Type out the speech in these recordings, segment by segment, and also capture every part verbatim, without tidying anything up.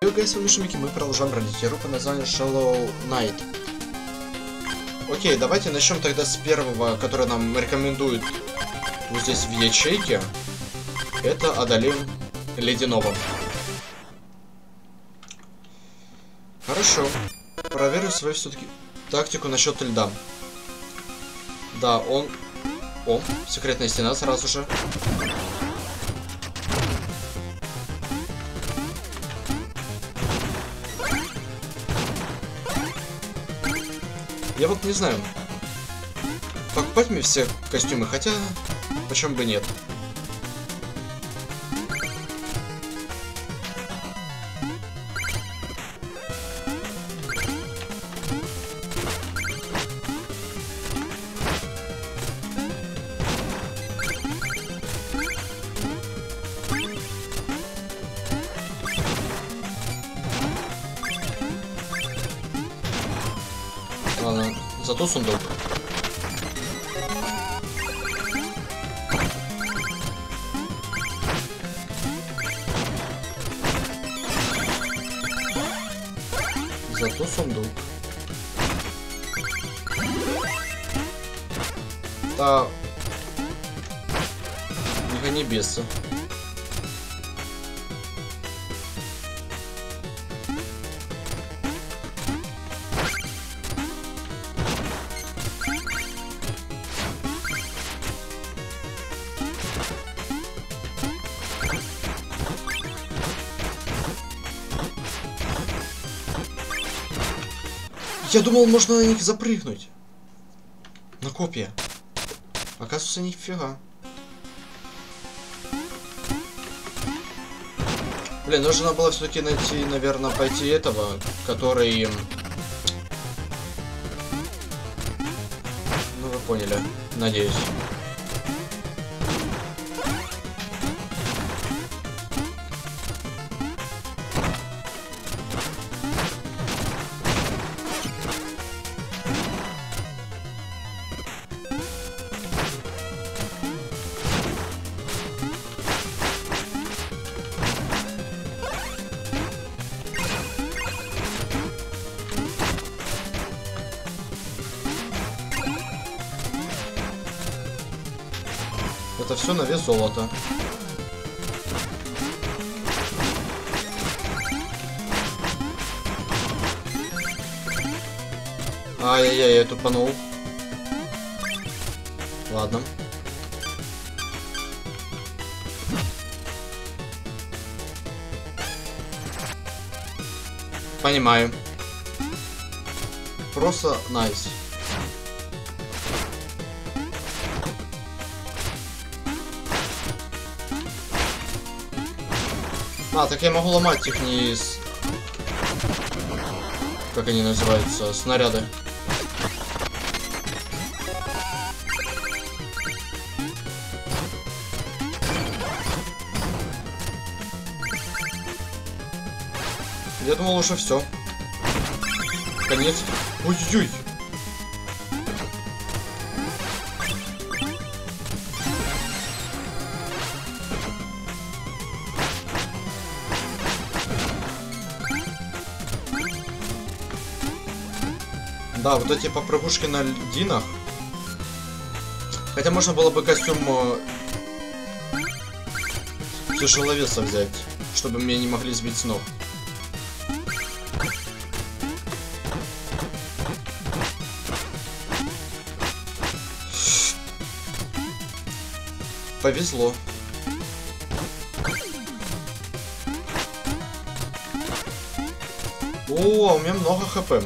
Йога, сегодня Мики, мы продолжаем бродить игру по названию Shovel Knight. Окей, давайте начнем тогда с первого, который нам рекомендуют вот здесь в ячейке. Это одолеем ледяного. Хорошо. Проверю свою все-таки тактику насчет льда. Да, он... О, секретная стена сразу же. Я вот не знаю, покупать мне все костюмы, хотя почему бы нет. Ладно, зато сундук. Зато сундук. Да. Не гони беса. Я думал, можно на них запрыгнуть. На копья. Оказывается, нифига. Блин, нужно было все-таки найти, наверное, пойти этого, который... Ну, вы поняли, надеюсь. Это все на вес золота. Ай-яй-яй, я тупанул. Ладно. Понимаю. Просто найс. А, так я могу ломать их не с... Как они называются? Снаряды. Я думал, уже все. Конец. Ой-ой-ой. Да, вот эти попрыгушки на льдинах. Хотя можно было бы костюм э, тяжеловеса взять, чтобы меня не могли сбить с ног. Повезло. О, у меня много хп.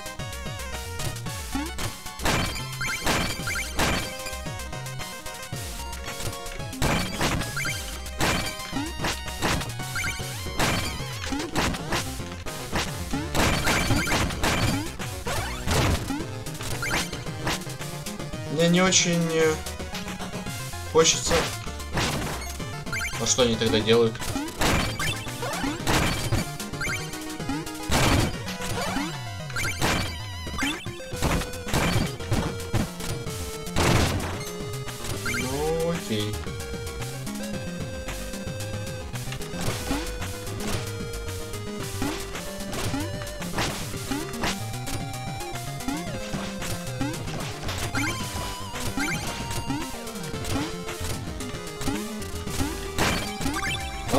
Мне не очень хочется. А что они тогда делают? Ну окей.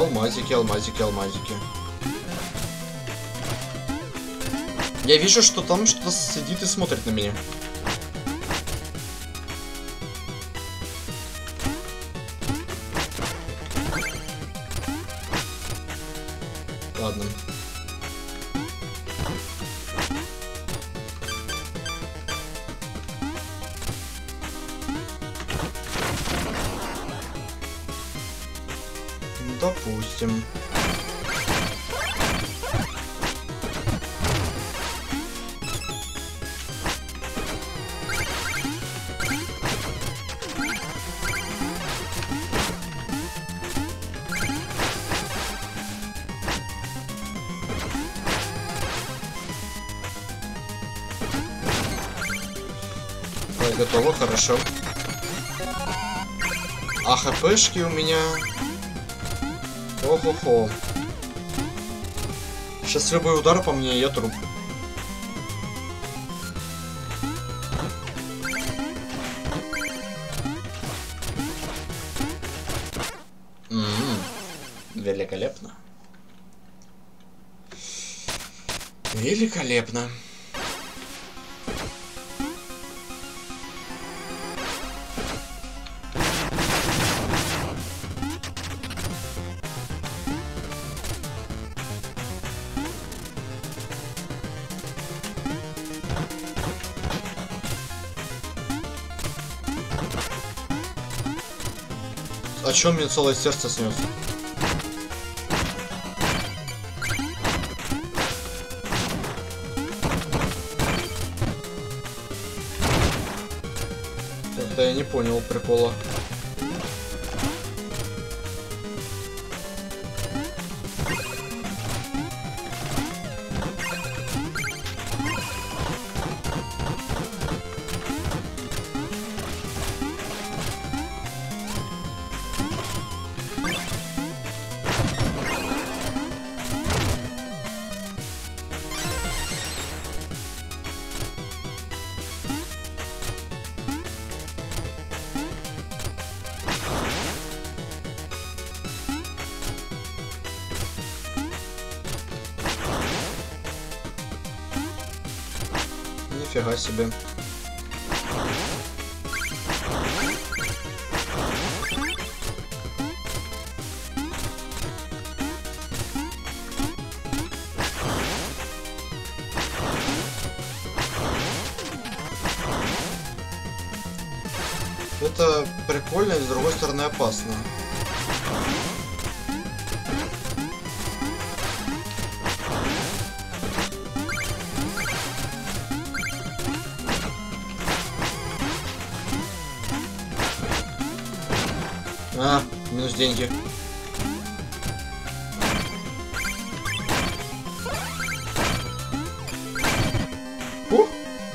Алмазики, алмазики, алмазики. Я вижу, что там что-то сидит и смотрит на меня. Ладно. Допустим. Так, готово, хорошо. А хпшки у меня... Ого-хо. Сейчас любой удар по мне, и я труп. М-м-м. Великолепно. Великолепно. А чё мне целое сердце снес? Это я не понял прикола. Нифига себе. Это прикольно и с другой стороны опасно. А, минус деньги. Ух!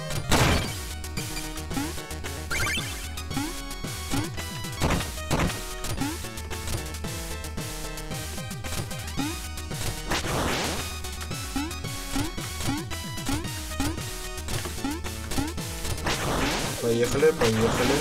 Поехали, поехали.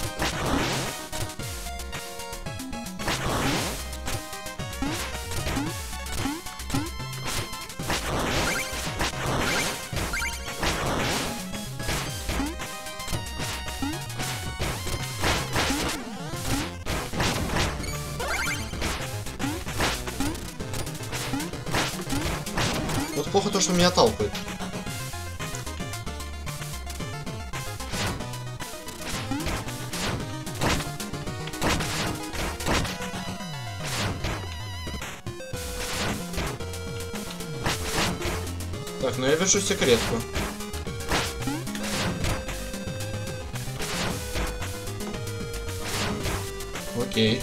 Вот плохо то, что меня толкает. Так, ну я вижу секретку. Окей.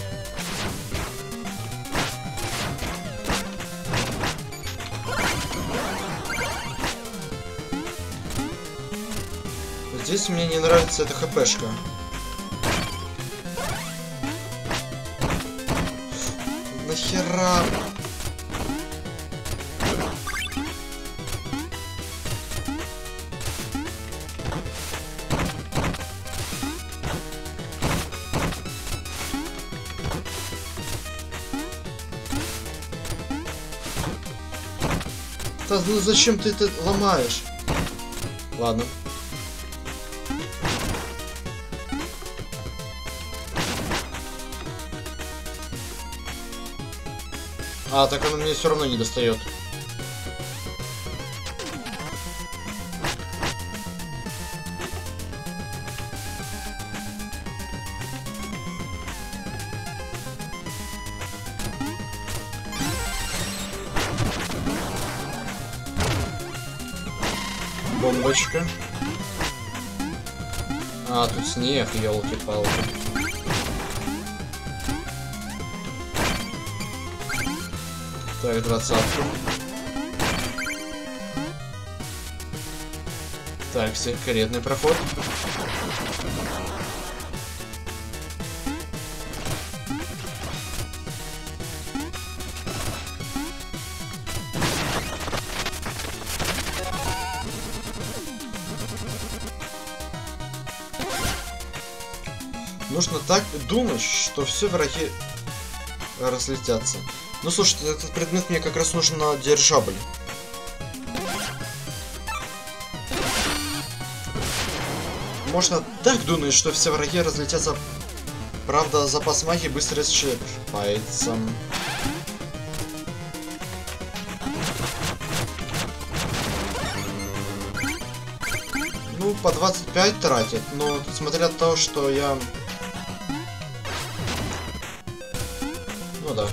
Здесь мне не нравится эта хпшка. Нахера? Да, ну зачем ты это ломаешь? Ладно. А, так оно мне все равно не достает. Бомбочка. А, тут снег, елки-палки. Так, двадцатку. Так, секретный проход. Нужно так думать, что все враги разлетятся. Ну слушай, этот предмет мне как раз нужен на дирижабль. Можно так думать, что все враги разлетятся. Правда, запас магии быстро исчерпается. Ну, по двадцать пять тратит, но смотря на то, что я... Ну да.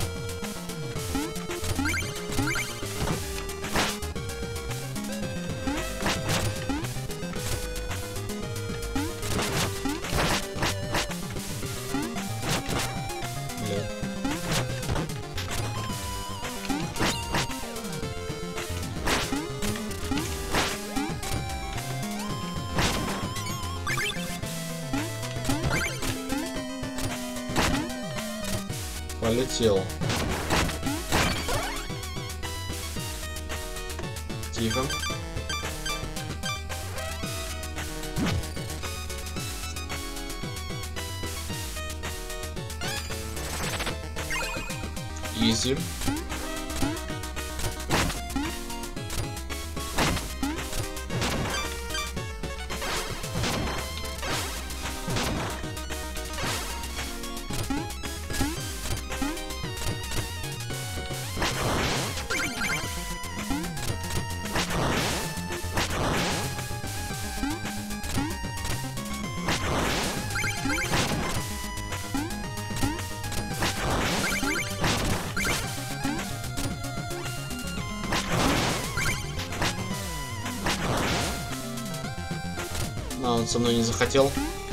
Полетел. Тихо. Изи. А, он со мной не захотел.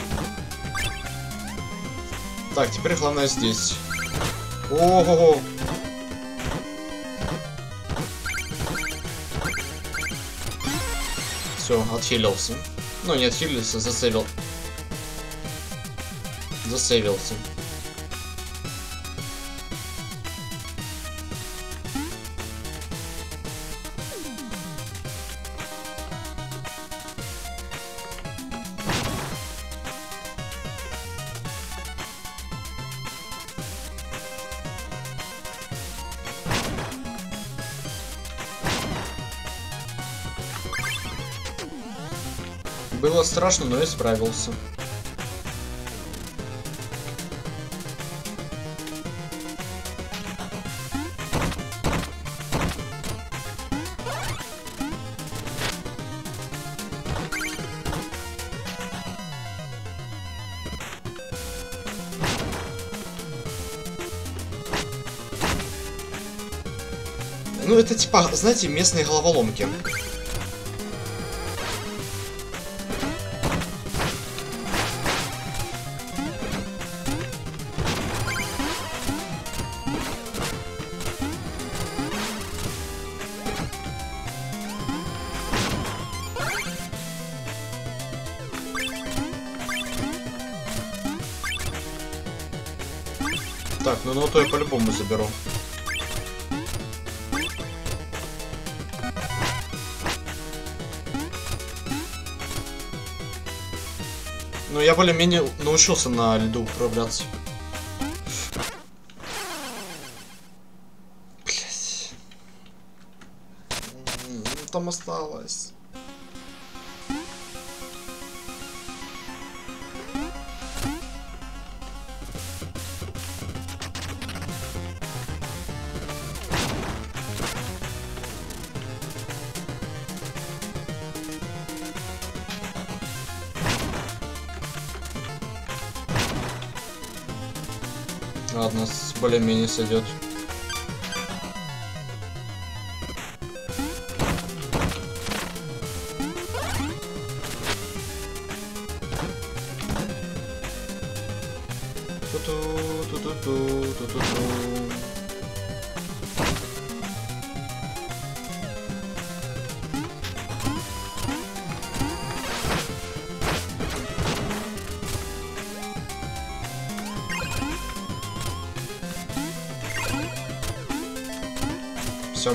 Так, теперь главное здесь. Ого-го. Все, отхилился. Ну, не отхилился, засейвил. Засейвился. Было страшно, но я справился. Ну, это типа, знаете, местные головоломки. Так, ну, ну то я по-любому заберу. Ну, я более-менее научился на льду управляться. Блять. осталось. Ладно, более-менее сойдет. Все.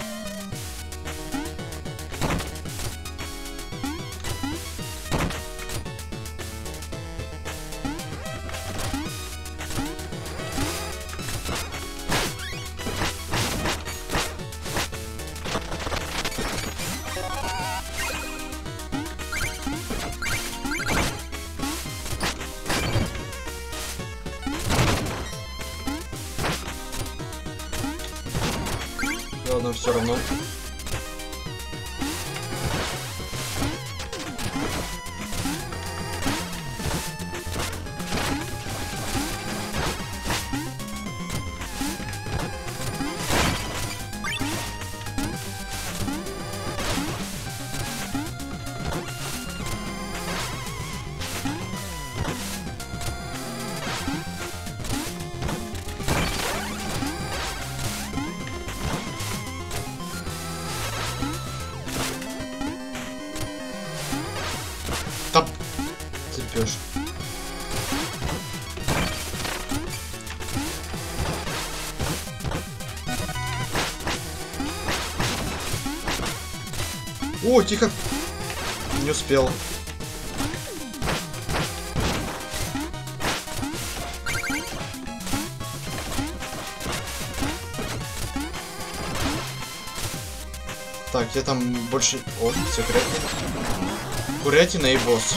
Ладно, все равно. Топ. Цепёшь. О, тихо. Не успел. Так, я там больше... О, секретный. Курятина и босс.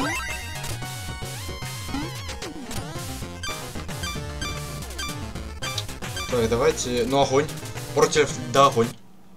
Так, давайте... Ну, огонь. Против... Да, огонь.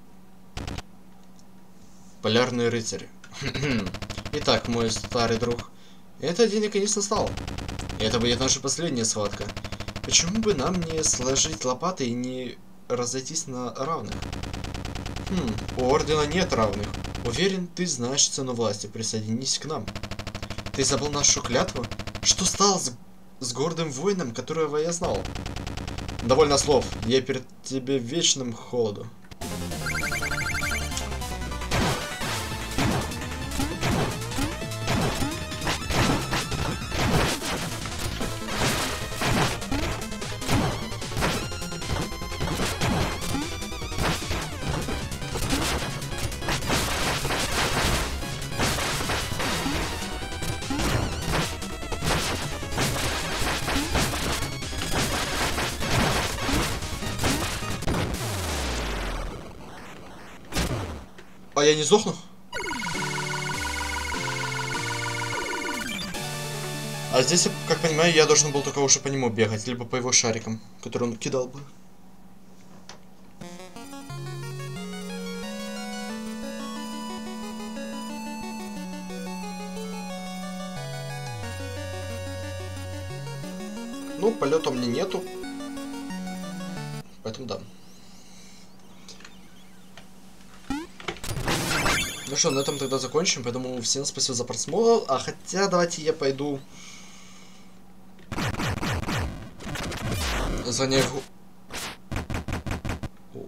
Полярный рыцарь. Итак, мой старый друг. Этот день наконец настал. Это будет наша последняя схватка. Почему бы нам не сложить лопаты и не разойтись на равных? Хм, у Ордена нет равных. Уверен, ты знаешь цену власти. Присоединись к нам. Ты забыл нашу клятву? Что стало с, с гордым воином, которого я знал? Довольно слов. Я перед тебе в вечном холоду. А я не сдохну? А здесь, как понимаю, я должен был только уже по нему бегать, либо по его шарикам, которые он кидал бы. Ну, полета у меня нету. Поэтому да. Ну что, на этом тогда закончим. Поэтому всем спасибо за просмотр. А хотя давайте я пойду заняю. О,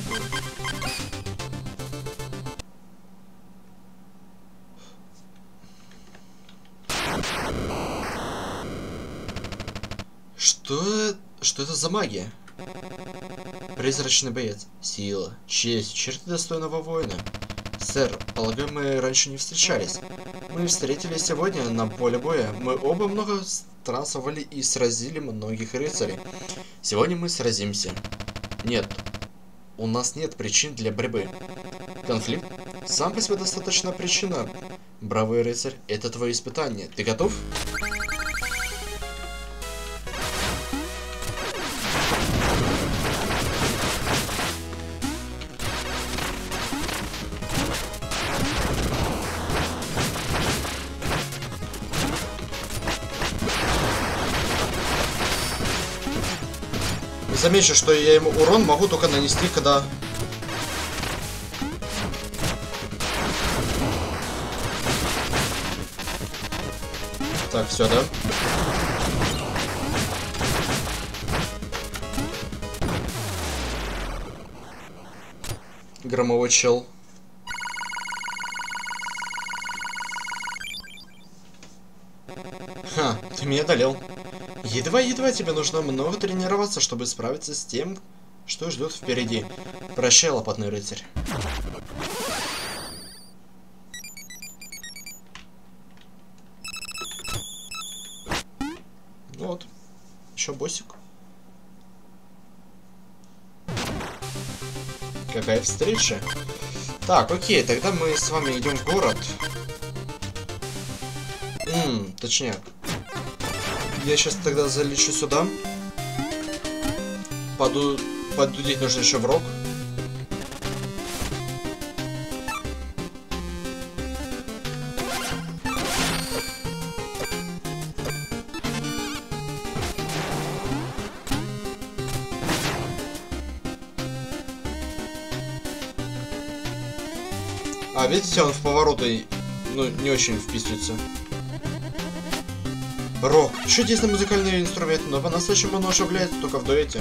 что? Что это за магия? Призрачный боец. Сила, честь, черты достойного воина. Сэр, полагаю, мы раньше не встречались. Мы встретились сегодня на поле боя. Мы оба много странствовали и сразили многих рыцарей. Сегодня мы сразимся. Нет, у нас нет причин для борьбы. Конфликт? Сам по себе достаточно причина. Бравый рыцарь, это твое испытание. Ты готов? Замечу, что я ему урон могу только нанести, когда... Так, все, да? Громовой чел. Ха, ты меня одолел. Едва-едва тебе нужно много тренироваться, чтобы справиться с тем, что ждет впереди. Прощай, лопатный рыцарь. Ну вот, еще боссик. Какая встреча? Так, окей, тогда мы с вами идем в город. Ммм, точняк. Я сейчас тогда залечу сюда. Поду... Подудить нужно еще в рог. А, видите, он в повороты, ну, не очень вписывается. Рок. Чудесный музыкальный инструмент, но по-настоящему он оживляется только в дуэте.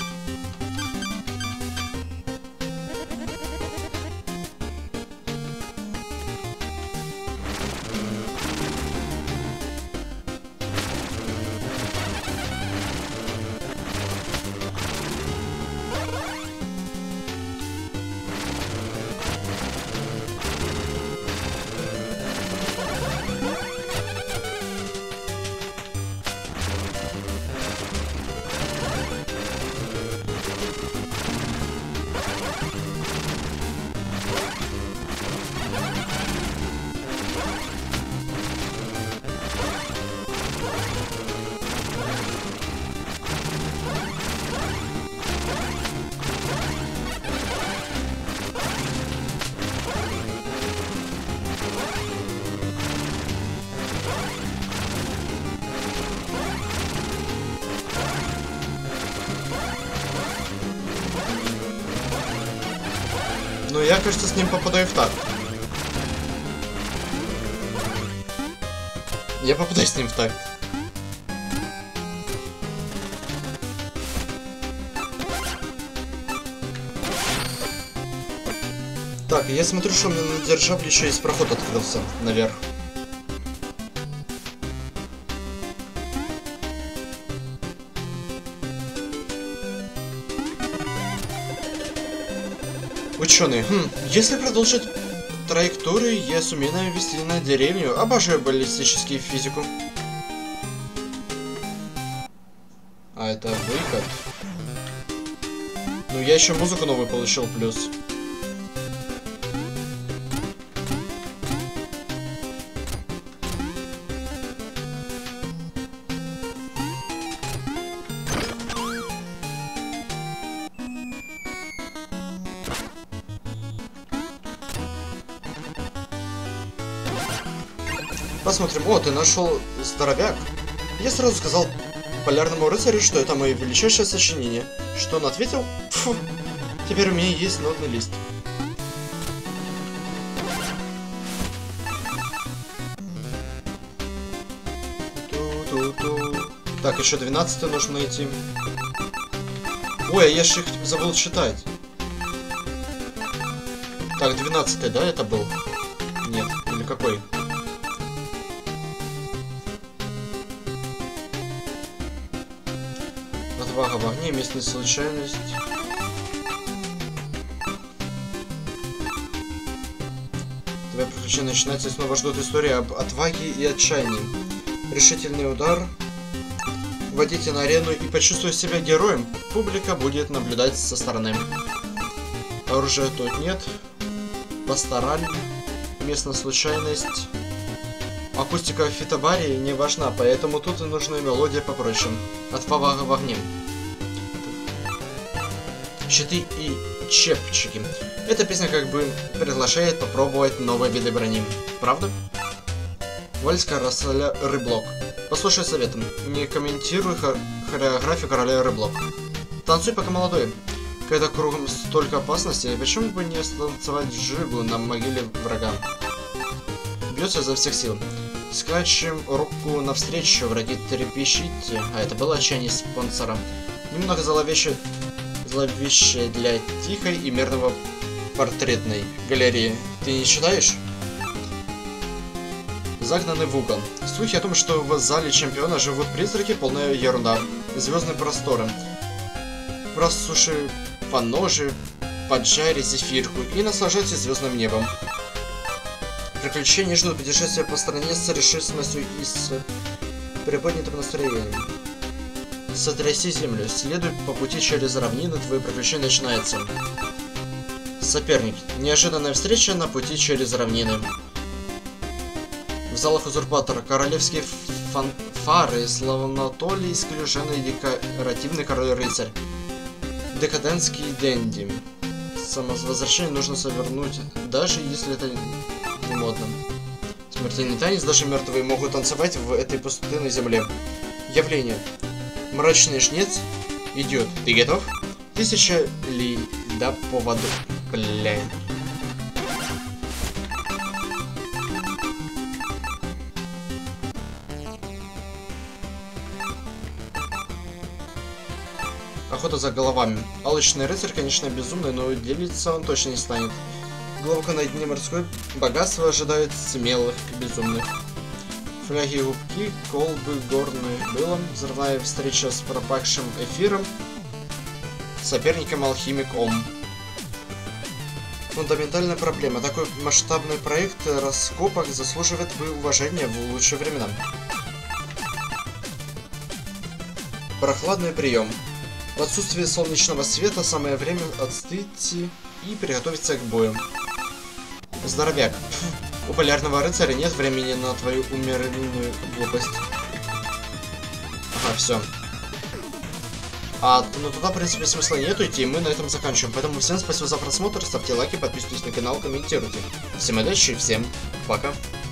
Ну, я, кажется, с ним попадаю в такт. Я попадаю с ним в такт. Так, я смотрю, что у меня на дирижабле еще есть проход открылся наверх. Ученый, хм, если продолжить траекторию, я сумею навести на деревню. Обожаю баллистическую физику. А это выход. Ну, я еще музыку новую получил, плюс. Посмотрим. О, ты нашел здоровяк. Я сразу сказал полярному рыцарю, что это мое величайшее сочинение. Что он ответил? Фу, теперь у меня есть нотный лист. Ту-ту-ту. Так, еще двенадцатый нужно найти. Ой, а я же их забыл читать. Так, двенадцатый, да, это был? Нет, или какой? Отвага в огне, местная случайность. Твои приключения начинаются и снова ждут истории об отваге и отчаянии. Решительный удар. Войдите на арену и почувствуйте себя героем. Публика будет наблюдать со стороны. Оружия тут нет. пастораль, местная случайность. Акустика в фитобаре не важна, поэтому тут и нужна мелодия попроще. От повага в огне. Щиты и чепчики. Эта песня как бы приглашает попробовать новые виды брони. Правда? Вальс короля Рыблок. Послушай советом. Не комментируй хор хореографию короля Рыблок. Танцуй пока молодой. Когда кругом столько опасностей, почему бы не станцевать джигу на могиле врага? Бьется изо всех сил. Скачем руку навстречу, враги трепещите. А это было отчаяние спонсора. Немного зловеще, зловеще для тихой и мирного портретной галереи. Ты не считаешь? Загнаны в угол. Слухи о том, что в зале чемпиона живут призраки, полная ерунда. Звездные просторы. Просуши по ноже, поджари зефирку и наслаждайся звездным небом. Приключения ждут путешествия по стране с решительностью и с приподнятым настроением. Сотряси землю, следуй по пути через равнины, твои приключения начинаются. Соперник. Неожиданная встреча на пути через равнины. В залах узурпатора королевские фанфары, славнотолий, исключенный декоративный король-рыцарь. Декадентский денди. Самовозвращение нужно совернуть, даже если это не модно. Смертельный танец, даже мертвые могут танцевать в этой пустынной земле. Явление. Мрачный жнец идет. Ты готов? Тысяча ли да поводу. Бля. Охота за головами. Алчный рыцарь, конечно, безумный, но делиться он точно не станет. Глубоко на дне морской богатство ожидает смелых безумных. Фляги и губки, колбы горные было, взрывная встреча с пропахшим эфиром, соперником алхимик Ом. Фундаментальная проблема. Такой масштабный проект раскопок заслуживает уважения в лучшие времена. Прохладный прием. В отсутствии солнечного света самое время отстыть и приготовиться к бою. Здоровяк. У полярного рыцаря нет времени на твою умеренную глупость. Ага, все. А, ну туда, в принципе, смысла нету идти, и мы на этом заканчиваем. Поэтому всем спасибо за просмотр, ставьте лайки, подписывайтесь на канал, комментируйте. Всем удачи, всем пока.